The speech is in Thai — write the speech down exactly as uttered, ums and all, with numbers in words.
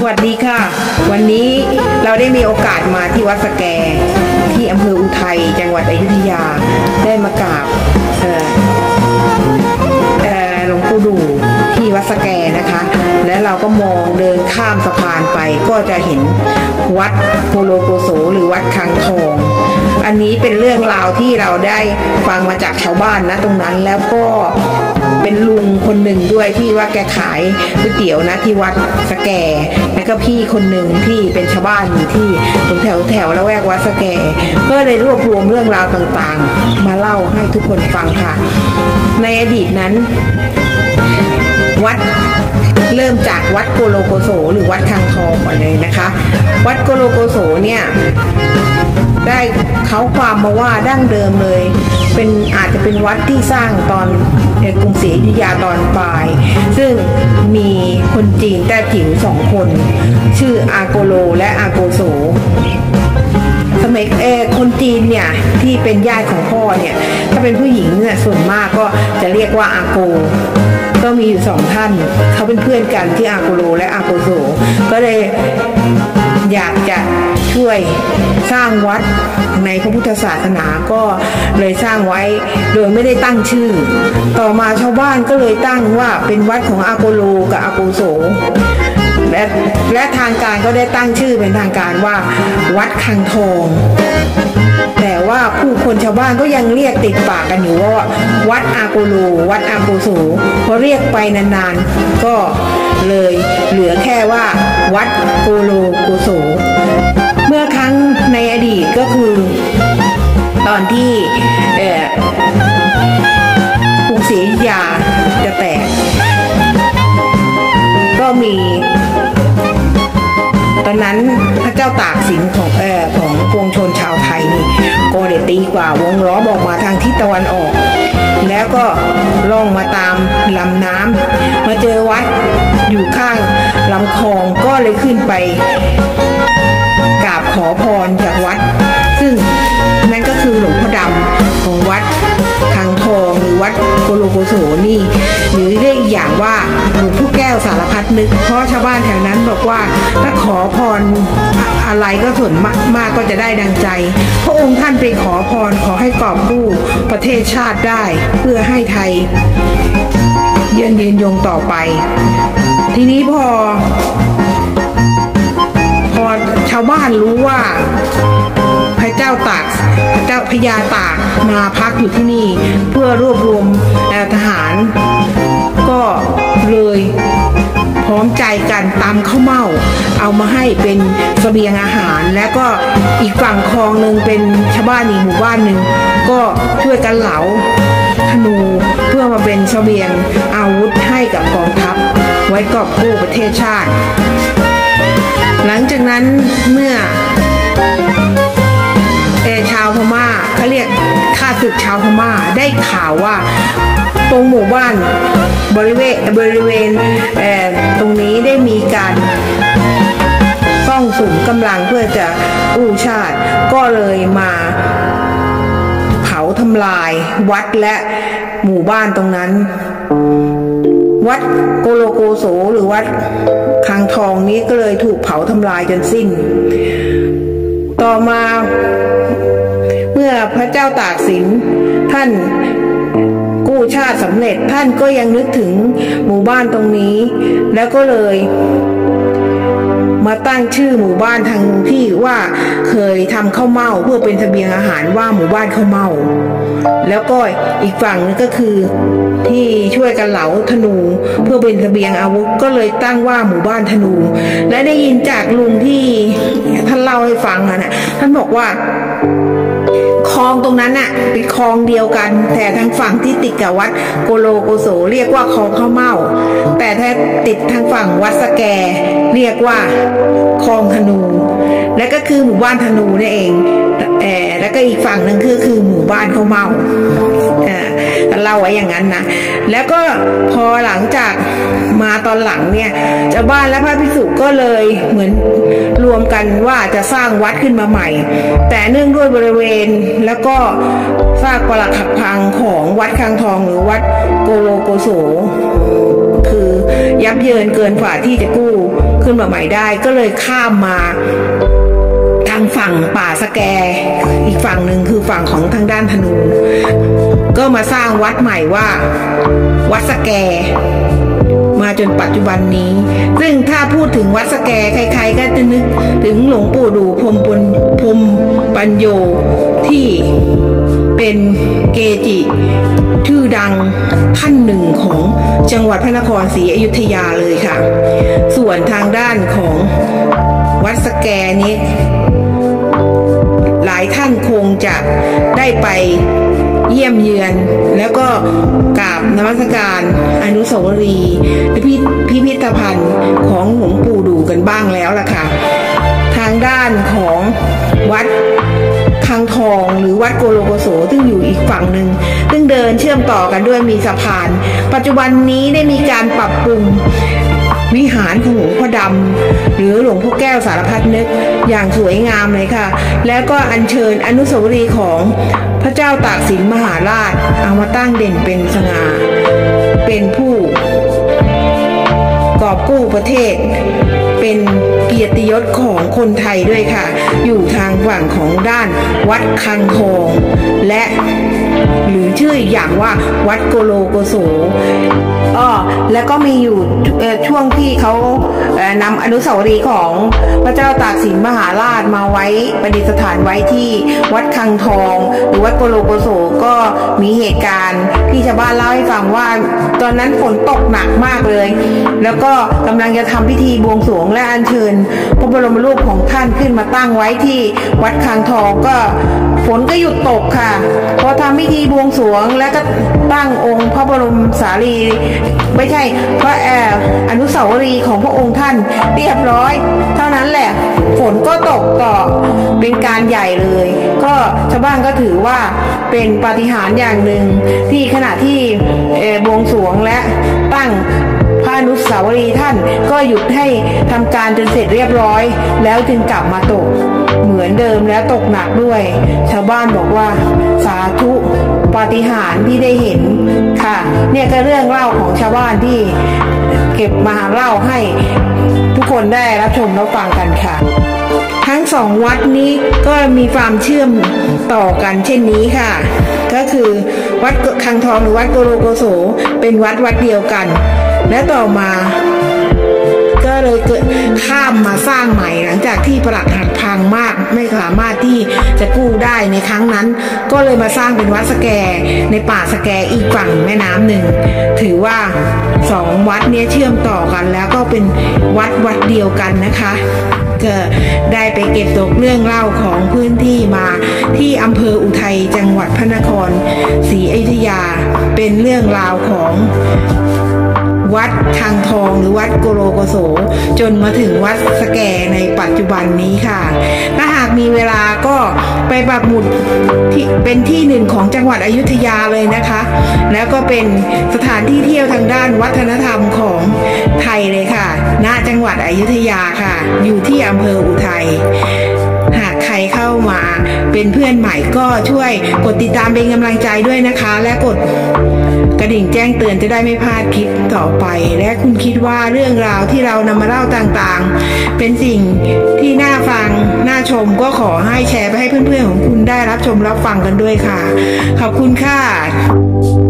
วัสดีค่ะวันนี้เราได้มีโอกาสมาที่วัดสแกที่อำเภออุทัยจังหวัดอยุธยาได้มากราบหลวงปู่ดูที่วัดสแกนะคะและเราก็มองเดินข้ามสะพานไปก็จะเห็นวัดโพโลโกโสหรือวัดคังทองอันนี้เป็นเรื่องราวที่เราได้ฟังมาจากชาวบ้านนะตรงนั้นแล้วก็เป็นลุงคนหนึ่งด้วยที่ว่าแกขายก๋วยเตี๋ยวนะที่วัดสแกแล้วก็พี่คนหนึ่งที่เป็นชาวบ้านอยู่ที่ตรงแถวแถวละแวกวัดสแกก็เลยรวบรวมเรื่องราวต่างๆมาเล่าให้ทุกคนฟังค่ะในอดีตนั้นวัดเริ่มจากวัดโกโลโกโสหรือวัดคังทองก่อนเลยนะคะวัดโกโลโกโสเนี่ยได้เขาความมาว่าดั้งเดิมเลยเป็นอาจจะเป็นวัดที่สร้างตอนในกรุงศรีอยุธยาตอนปลายซึ่งมีคนจีนแต้จิ๋วสองคนชื่ออาโกโลและอาโกโสสมัยเออคนจีนเนี่ยที่เป็นญาติของพ่อเนี่ยถ้าเป็นผู้หญิงเนี่ยส่วนมากก็จะเรียกว่าอาโกก็มีอยู่สองท่านเขาเป็นเพื่อนกันที่อาโกโลและอาโกโสก็เลยอยากจะช่วยสร้างวัดในพระพุทธศาสนาก็เลยสร้างไว้โดยไม่ได้ตั้งชื่อต่อมาชาวบ้านก็เลยตั้งว่าเป็นวัดของอาโกโลกับอาโกโสและและทางการก็ได้ตั้งชื่อเป็นทางการว่าวัดคังทองแต่ว่าผู้คนชาวบ้านก็ยังเรียกติดปากกันอยู่ว่าวัดอาโกโลวัดอาโกโสพอเรียกไปนานๆก็เลยเหลือแค่ว่าวัดโกโลโกโสเมื่อครั้งในอดีตก็คือตอนที่กรุงศรีอยุธยาจะแตกก็มีตอนนั้นพระเจ้าตากสินของเอ่อของปวงชนชาวไทยนี่ก็ได้ตีกว่าวงล้อมออกมาทางทิศตะวันออกแล้วก็ล่องมาตามลำน้ำมาเจอวัดอยู่ข้างลำคลองก็เลยขึ้นไปกราบขอพรจากวัดซึ่งนั่นก็คือหลวงพ่อดำของวัดคังทองหรือวัดโกโลโกโสนี่หรือเรียกอีกอย่างว่าหลวงพ่อแก้วสารพัดนึกเพราะชาวบ้านแถวนั้นบอกว่าถ้าขอพรอะไรก็ส่วนมากก็จะได้ดังใจพระองค์ท่านไปขอพรขอให้กอบกู้ประเทศชาติได้เพื่อให้ไทยยืนยืนยงต่อไปทีนี้พอพอชาวบ้านรู้ว่าพระเจ้าตากพระเจ้าพญาตากมาพักอยู่ที่นี่เพื่อรวบรวมทหารก็เลยพร้อมใจกันตำข้าวเม่าเอามาให้เป็นเสบียงอาหารแล้วก็อีกฝั่งคลองหนึ่งเป็นชาวบ้านอีกหมู่บ้านหนึ่งก็ช่วยกันเหลาธนูเพื่อมาเป็นเสบียงอาวุธให้กับกองทัพไว้กอบกู้ประเทศชาติหลังจากนั้นเมื่อชาวพม่าเขาเรียกข้าศึกชาวพม่าได้ข่าวว่าตรงหมู่บ้านบริเวณบริเวณตรงนี้ได้มีการซ่องสุมกำลังเพื่อจะกู้ชาติก็เลยมาเผาทำลายวัดและหมู่บ้านตรงนั้นวัดโกโลโกโสหรือวัดคังทองนี้ก็เลยถูกเผาทำลายจนสิ้นต่อมาเมื่อพระเจ้าตากสินท่านกู้ชาติสำเร็จท่านก็ยังนึกถึงหมู่บ้านตรงนี้แล้วก็เลยมาตั้งชื่อหมู่บ้านทางที่ว่าเคยทำข้าวเม่าเพื่อเป็นเสบียงอาหารว่าหมู่บ้านข้าวเม่าแล้วก็อีกฝั่งนึงก็คือที่ช่วยกันเหลาธนูเพื่อเป็นเสบียงอาวุธก็เลยตั้งว่าหมู่บ้านธนูและได้ยินจากลุงที่ท่านเล่าให้ฟังนะท่านบอกว่าคลองตรงนั้นน่ะเป็นคลองเดียวกันแต่ทางฝั่งที่ติดกับวัดโกโลโกโสเรียกว่าคลองข้าวเม่าแต่ถ้าติดทางฝั่งวัดสแกเรียกว่าคลองธนูและก็คือหมู่บ้านธนูนั่นเองเออแล้วก็อีกฝั่งหนึ่งคือคือหมู่บ้านข้าวเม่าเออเล่าไว้อย่างนั้นนะแล้วก็พอหลังจากมาตอนหลังเนี่ยชาวบ้านและพระภิกษุก็เลยเหมือนรวมกันว่าจะสร้างวัดขึ้นมาใหม่แต่เนื่องด้วยบริเวณแล้วก็ซากปรักหักพังของวัดคังทองหรือวัดโกโลโกโสคือยับเยินเกินฝ่าที่จะกู้ขึ้นมาใหม่ได้ก็เลยข้ามมาทางฝั่งป่าสแกอีกฝั่งหนึ่งคือฝั่งของทางด้านธนูก็มาสร้างวัดใหม่ว่าวัดสแกมาจนปัจจุบันนี้ซึ่งถ้าพูดถึงวัดสแกใครๆก็จะนึกถึงหลวงปู่ดูพรหมปุณพรหมปัญโยที่เป็นเกจิชื่อดังท่านหนึ่งของจังหวัดพระนครศรีอยุธยาเลยค่ะส่วนทางด้านของวัดสแกนี้หลายท่านคงจะได้ไปเยี่ยมเยือนแล้วก็กราบนมัสการอนุสาวรีย์พิพิธภัณฑ์ของหลวงปู่ดูกันบ้างแล้วล่ะค่ะทางด้านของวัดคังทองหรือวัดโกโลโกโสซึ่งอยู่อีกฝั่งหนึ่งซึ่งเดินเชื่อมต่อกันด้วยมีสะพานปัจจุบันนี้ได้มีการปรับปรุงวิหารของหลวงพ่อดำหรือหลวงพ่อแก้วสารพัดนึกอย่างสวยงามเลยค่ะแล้วก็อัญเชิญอนุสาวรีย์ของพระเจ้าตากสินมหาราชเอามาตั้งเด่นเป็นสง่าเป็นผู้กอบกู้ประเทศเป็นเกียรติยศของคนไทยด้วยค่ะอยู่ทางฝั่งของด้านวัดคังทองและหรือชื่ออีกอย่างว่าวัดโกโลโกโสอ้อแล้วก็มีอยู่ช่วงที่เขานำอนุสาวรีย์ของพระเจ้าตากสินมหาราชมาไว้ประดิษฐานไว้ที่วัดคังทองหรือวัดโกโลโกโสก็มีเหตุการณ์ที่ชาวบ้านเล่าให้ฟังว่าตอนนั้นฝนตกหนักมากเลยแล้วก็กำลังจะทำพิธีบวงสรวงและอัญเชิญพระบรมรูปของท่านขึ้นมาตั้งไว้ที่วัดคังทองก็ฝนก็หยุดตกค่ะพอทำพิธีบวงสรวงแล้วก็ตั้งองค์พระบรมสารีไม่ใช่พระอนุสาวรีย์ของพระองค์ท่านเรียบร้อยเท่านั้นแหละฝนก็ตกต่อเป็นการใหญ่เลยก็ชาวบ้านก็ถือว่าเป็นปาฏิหาริย์อย่างหนึ่งที่ขณะที่บวงสรวงและตั้งพระอนุสาวรีย์ท่านก็หยุดให้ทำการจนเสร็จเรียบร้อยแล้วจึงกลับมาตกเหมือนเดิมและตกหนักด้วยชาวบ้านบอกว่าสาธุปาฏิหาริย์ที่ได้เห็นค่ะเนี่ยก็เรื่องเล่าของชาวบ้านที่เก็บมาเล่าให้ทุกคนได้รับชมรับฟังกันค่ะทั้งสองวัดนี้ก็มีความเชื่อมต่อกันเช่นนี้ค่ะก็คือวัดคังทองหรือวัดโกโลโกโสเป็นวัดวัดเดียวกันและต่อมาก็เลยเกิดข้ามมาสร้างใหม่หลังจากที่ปรักหักพังมากไม่สามารถที่จะกู้ได้ในครั้งนั้นก็เลยมาสร้างเป็นวัดสแกในป่าสแกอีกฝั่งแม่น้ำหนึ่งถือว่าสองวัดนี้เชื่อมต่อกันแล้วก็เป็นวัดวัดเดียวกันนะคะก็ได้ไปเก็บตกเรื่องเล่าของพื้นที่มาที่อำเภออุทัยจังหวัดพระนครศรีอยุธยาเป็นเรื่องราวของวัดคังทองหรือวัดโกโลโกโสจนมาถึงวัดสแกในปัจจุบันนี้ค่ะถ้าหากมีเวลาก็ไปปักหมุดที่เป็นที่หนึ่งของจังหวัดอยุธยาเลยนะคะแล้วก็เป็นสถานที่เที่ยวทางด้านวัฒนธรรมของไทยเลยค่ะณจังหวัดอยุธยาค่ะอยู่ที่อำเภออุทัยหากใครเข้ามาเป็นเพื่อนใหม่ก็ช่วยกดติดตามเป็นกำลังใจด้วยนะคะและกดกระดิ่งแจ้งเตือนจะได้ไม่พลาดคลิปต่อไปและคุณคิดว่าเรื่องราวที่เรานำมาเล่าต่างๆเป็นสิ่งที่น่าฟังน่าชมก็ขอให้แชร์ไปให้เพื่อนๆของคุณได้รับชมรับฟังกันด้วยค่ะขอบคุณค่ะ